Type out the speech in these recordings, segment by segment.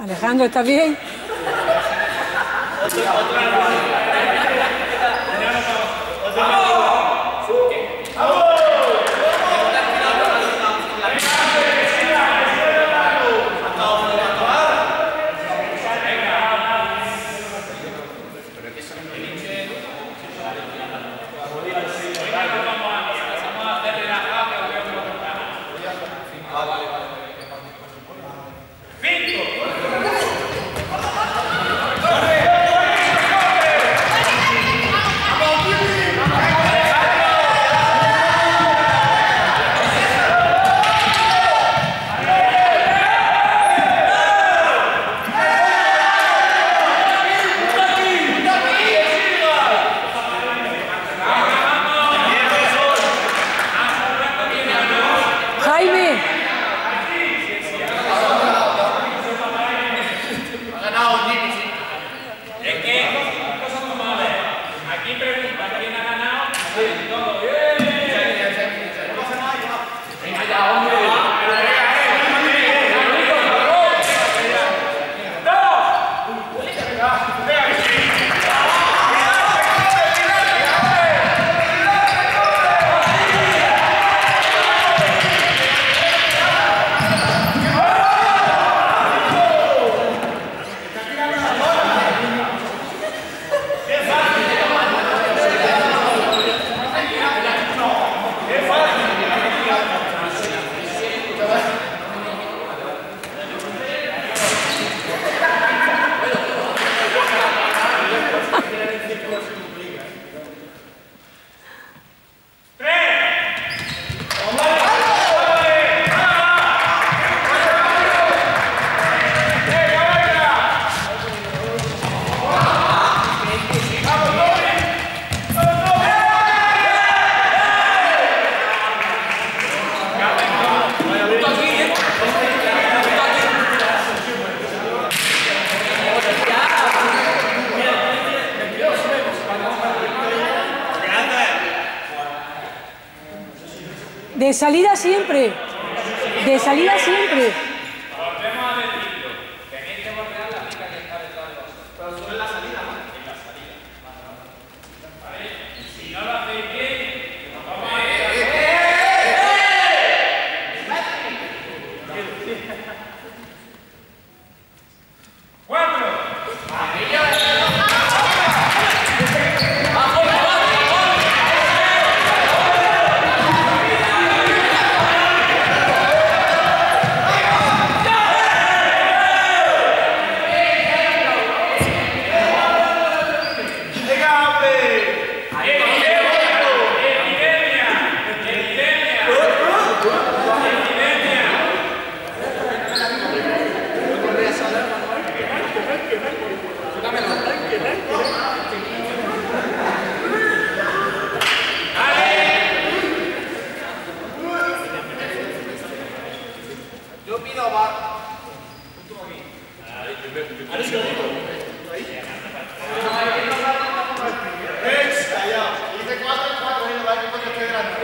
Alejandro, ¿estás bien? De salida siempre. De salida siempre. Volvemos a decirlo. Tenéis que bordear la pica que está detrás de vosotros. Pero solo en la salida, ¿no? En la salida. ¿Vale? Si no lo hacéis bien, vamos a ver. ¡Cuatro! Yo pido bar. Dice 4 y 4 y no va a que esté grande.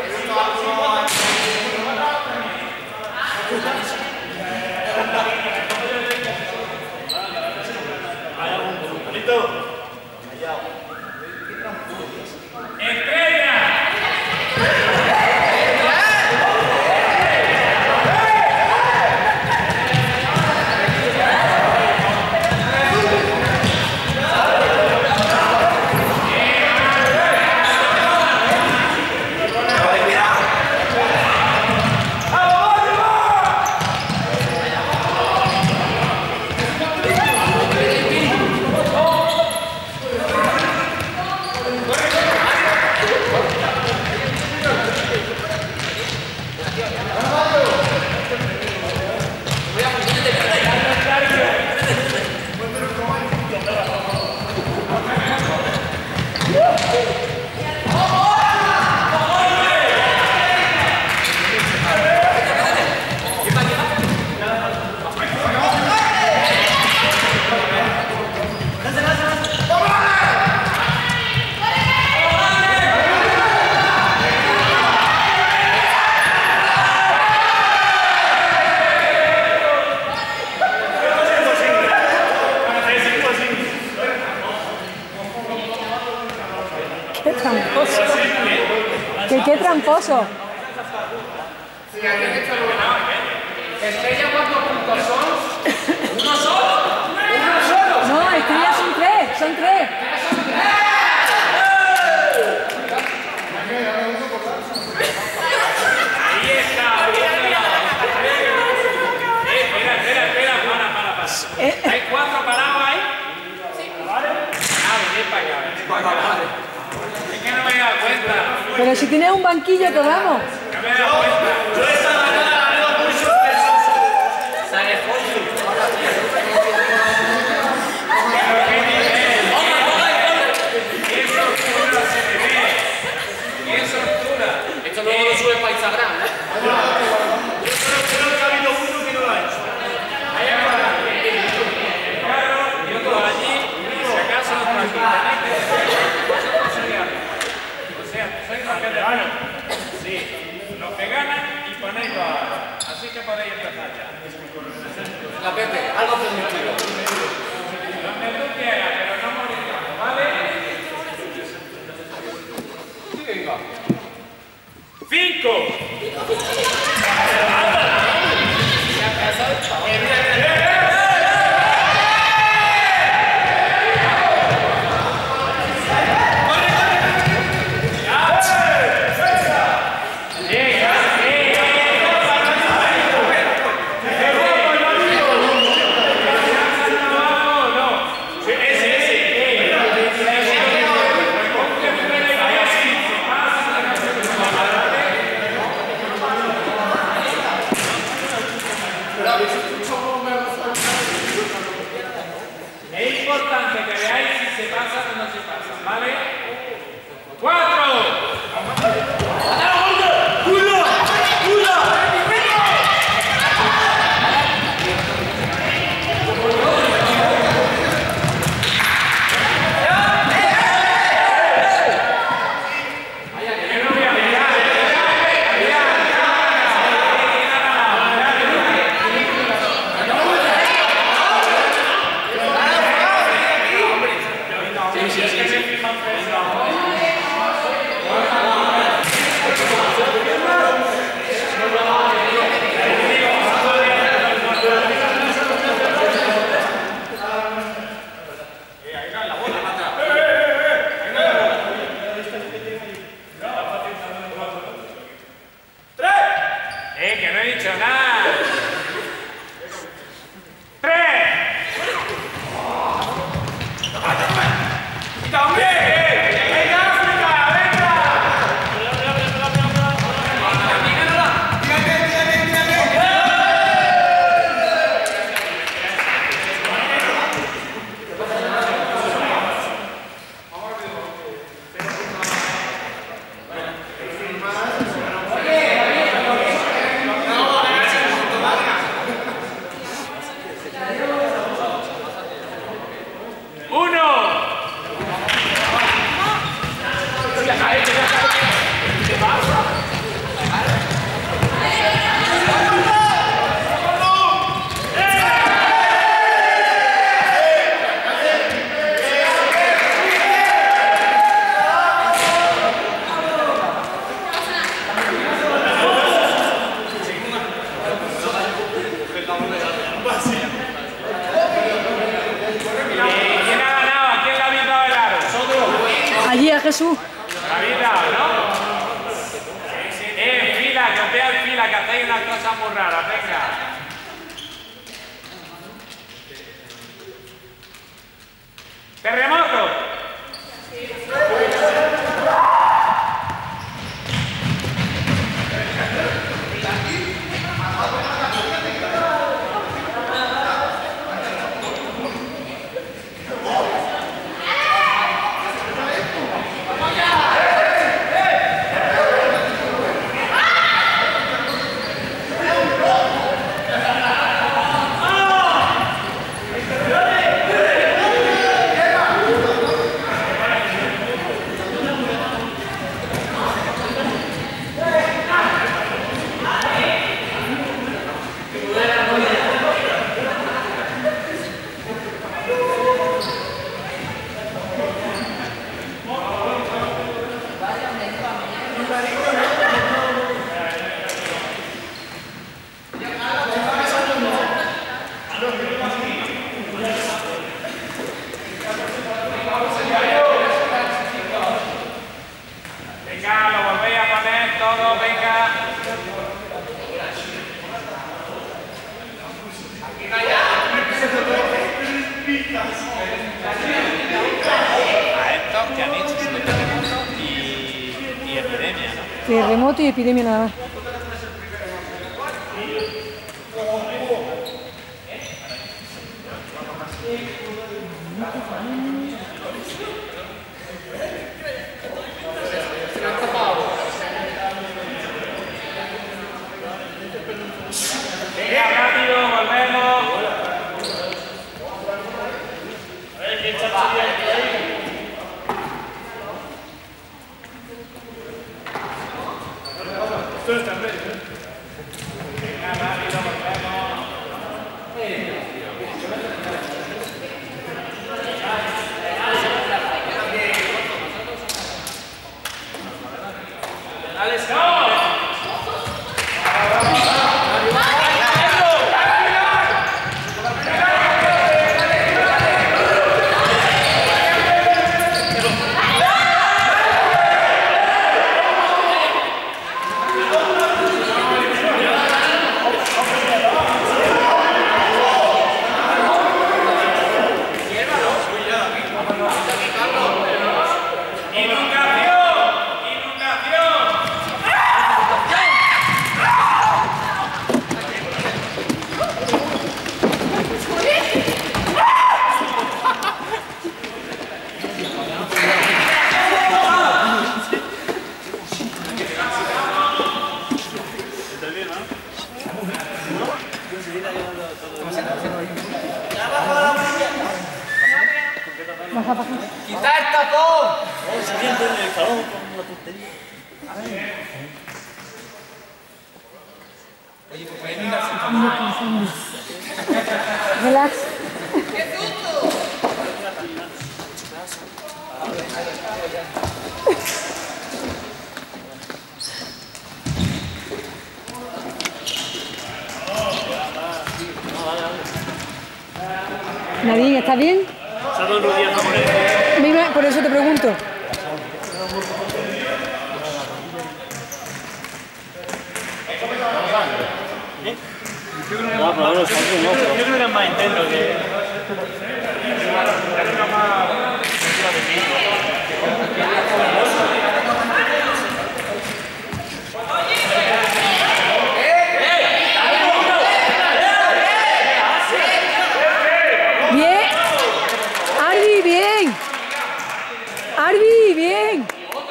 qué tramposo. Estrella, ¿cuántos puntos son? ¿Uno solo? ¿Uno solo? No, estrellas son tres, son tres. Ahí está, espera, para. ¿Hay cuatro parados ahí? Sí. ¿Vale? Ven para acá. Es que no me he dado cuenta. Pero si tienes un banquillo te damos. No me he dado cuenta. Yo esta mañana la veo muy sospechosa. Sale Jorge. ¡Qué sortura se me ve! ¡Qué sortura! Esto luego lo sube para Instagram, ¿eh? Yo creo que ha habido uno que no lo ha hecho. Ahí abajo. El carro y otro allí. Y si acaso otro aquí. Vosotros sois algo. O sea, sois los que ganan. Sí. Los que ganan y ponéis los ahora. Así que podéis empezar ya. La Pepe, algo productivo. Donde tú quieras, pero no morir, ¿vale? Sí, venga. 5. Es importante que veáis si se pasa o no se pasa, ¿vale? 4. Que no he dicho nada. 3. Allí a Jesús. ¿La habéis dado, no? Fila, que os vea en fila, que hacéis unas cosas muy raras, venga. ¡Terremoto! venga. A estos que han hecho su terremoto y epidemia, ¿no? Terremoto y epidemia nada más. Venga, rápido, volvemos. A ver, ¿quién está estudiando ahí? Esto está en medio, ¿eh? Venga, rápido, volvemos. Baja, baja. ¡Quita el tapón! Relax. Nadine, ¿estás bien? Dime, por eso te pregunto. Yo creo que es más intento que... Bien. Arbi, bien. Arbi, bien.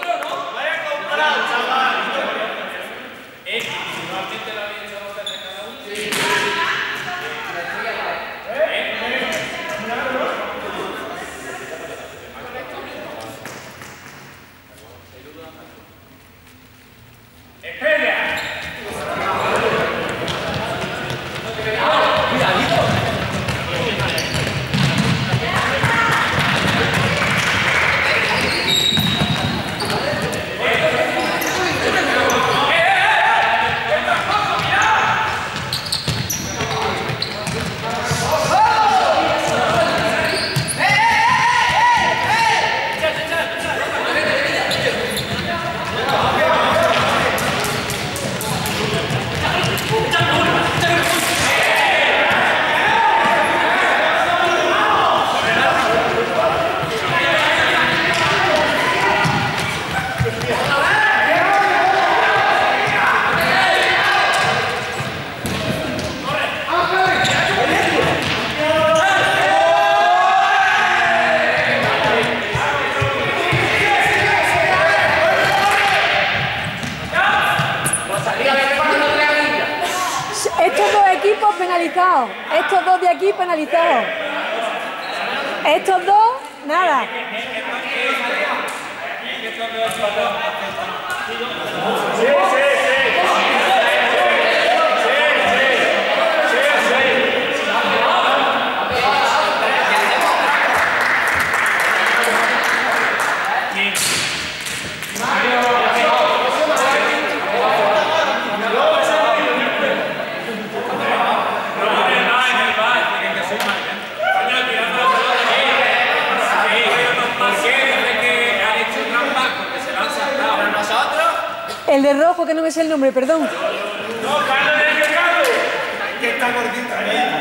Estos dos equipos penalizados. Estos dos de aquí penalizados. Estos dos, nada. El de rojo, que no me sé el nombre, perdón. No, Carlos del Mercado. Que está gordita, ¿eh?